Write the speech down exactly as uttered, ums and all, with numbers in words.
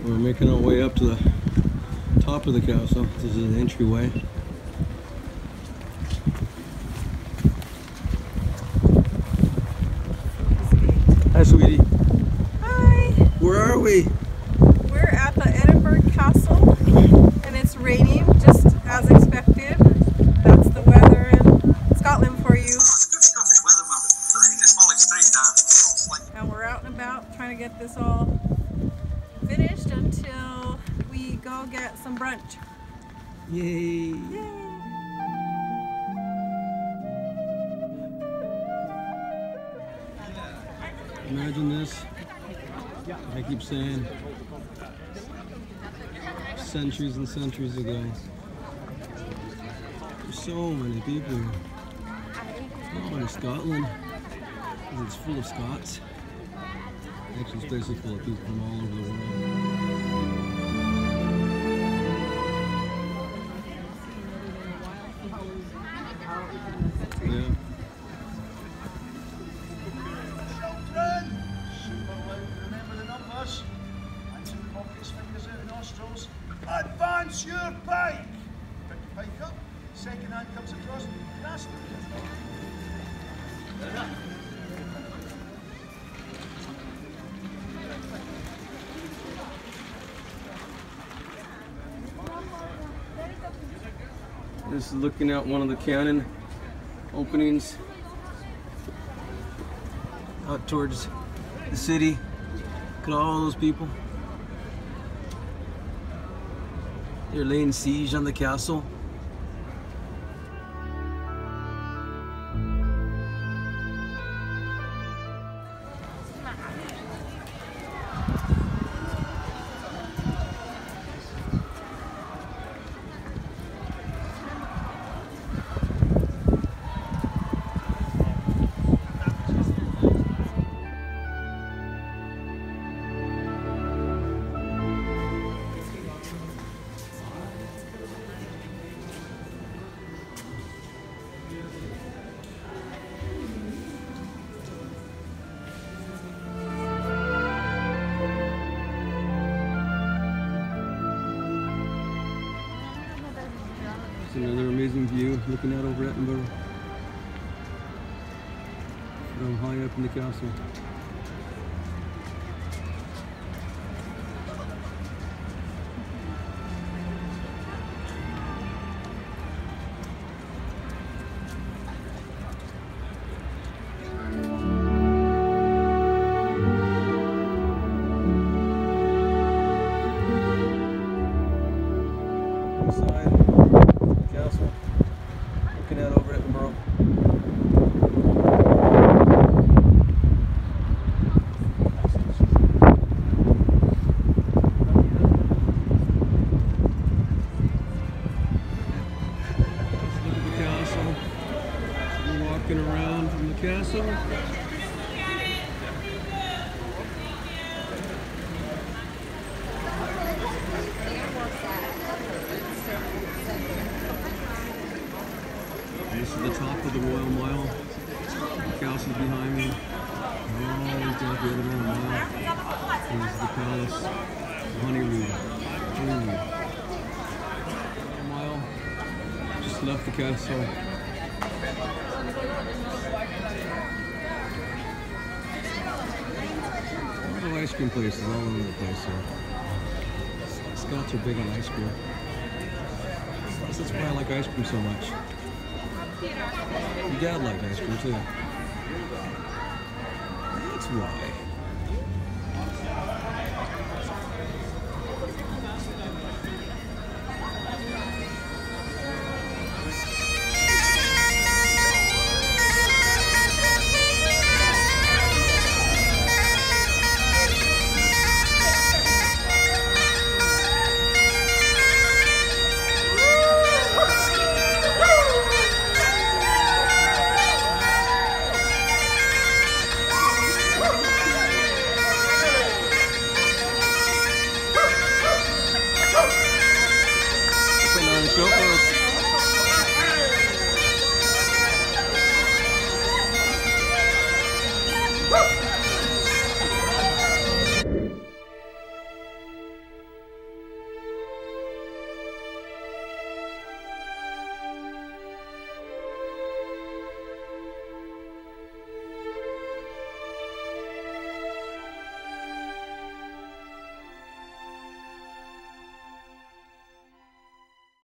We're making our way up to the top of the castle. This is an entryway. Hi, sweetie. Hi. Where are we? We're at the Edinburgh Castle, and it's raining, just as expected. That's the weather in Scotland for you. And we're out and about trying to get this all finished until we go get some brunch. Yay! Yay. Imagine this. I keep saying centuries and centuries ago. There's so many people here. Oh, in Scotland. It's full of Scots. Actually, it's basically full of people from all over the world. Yeah. Advance your pike! Pick your pike up, second hand comes across, grasp it. This is looking out one of the cannon openings out towards the city. Look at all those people. They're laying siege on the castle. Another amazing view looking out over Edinburgh from high up in the castle. Inside castle, looking out over Edinburgh. Let's look at the castle. We're walking around from the castle. This is the top of the Royal Mile. The castle's behind me. Always down at the Edinburgh Mile. This is the palace. Holyrood. Holyrood. Mile. Just left the castle. A lot of ice cream places all over the place here. Scots are big on ice cream. That's why I like ice cream so much. Your dad liked ice cream too. That's why.